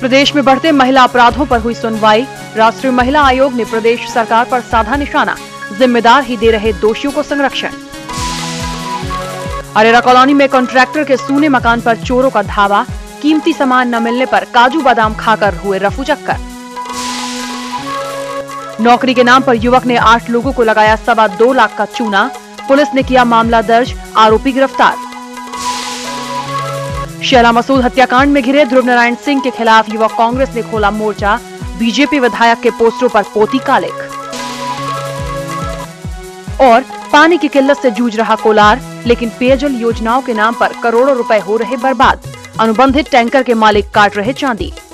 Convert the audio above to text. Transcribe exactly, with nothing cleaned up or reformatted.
प्रदेश में बढ़ते महिला अपराधों पर हुई सुनवाई। राष्ट्रीय महिला आयोग ने प्रदेश सरकार पर साधा निशाना, जिम्मेदार ही दे रहे दोषियों को संरक्षण। अरेरा कॉलोनी में कॉन्ट्रैक्टर के सूने मकान पर चोरों का धावा, कीमती सामान न मिलने पर काजू बादाम खाकर हुए रफू चक्कर। नौकरी के नाम पर युवक ने आठ लोगों को लगाया सवा दो लाख का चूना, पुलिस ने किया मामला दर्ज, आरोपी गिरफ्तार। शैला मसूद हत्याकांड में घिरे ध्रुव नारायण सिंह के खिलाफ युवक कांग्रेस ने खोला मोर्चा, बीजेपी विधायक के पोस्टरों पर पोती कालिक। और पानी की किल्लत से जूझ रहा कोलार, लेकिन पेयजल योजनाओं के नाम पर करोड़ों रुपए हो रहे बर्बाद, अनुबंधित टैंकर के मालिक काट रहे चांदी।